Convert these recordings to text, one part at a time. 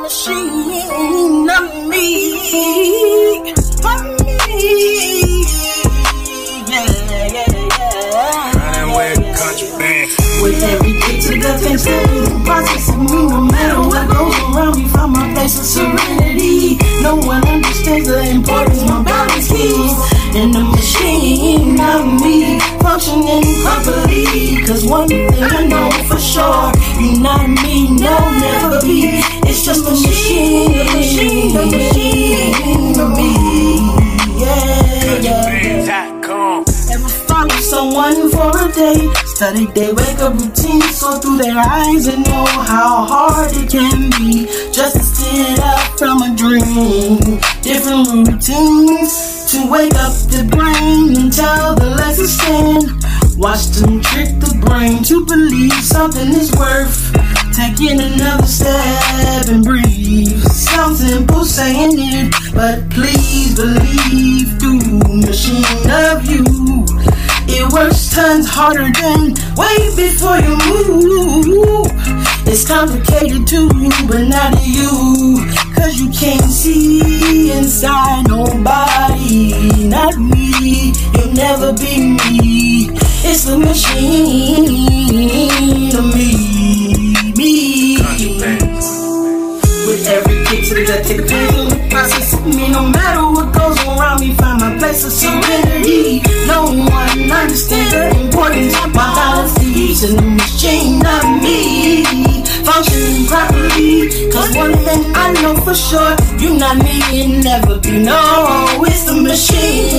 machine of me. With every kick to the face, the process of me, no matter what goes around me, find my place of serenity. No one understands the importance my body's keys. In the machine of me, functioning properly. Cause one thing I know for sure, you not me, no, never be. It's just a machine, a machine, a machine of me. Ever follow someone for a day, study their wake-up routine, so through their eyes and know how hard it can be just to stand up from a dream. Different routines to wake up the brain and tell the lesson stand. Watch them trick the brain to believe something is worth taking another step and breathe. Sounds simple saying it, but please believe through machine of you. It works tons harder than way before you move. It's complicated to you, but not to you. Cause you can't see inside nobody. Not me, you'll never be me. It's the machine of me. With every kick to the gut, take a pain in the process of me. No matter what goes around me, find my place of serenity. No one understands the importance of my balances in the machine of me, functioning properly. Cause one thing I know for sure, you not me and never be. No, it's the machine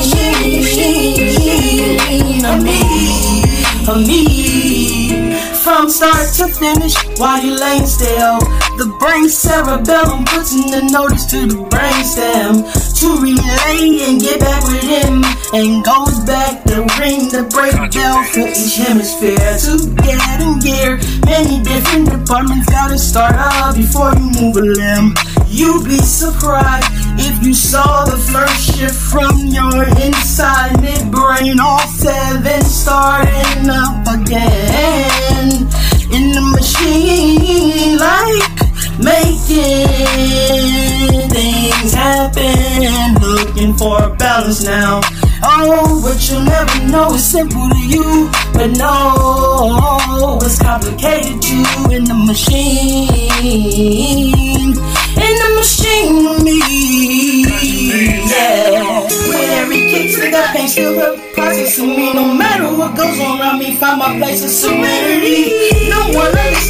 of me. From start to finish, while you laying still, the brain cerebellum puts in the notice to the brainstem to relay and get back with him, and goes back to ring the break bell for each hemisphere to get in gear. Many different departments gotta start up before you move a limb. You'd be surprised if you saw the first shift from your inside midbrain, all 7 starting up again in the machine, like making things happen, looking for a balance now. Oh, but you'll never know it's simple to you, but no, it's complicated to you. In the machine, in the machine of me, yeah. With every kick to the gut, pain still the process of me. No matter what goes on around me, find my place of serenity. No one understands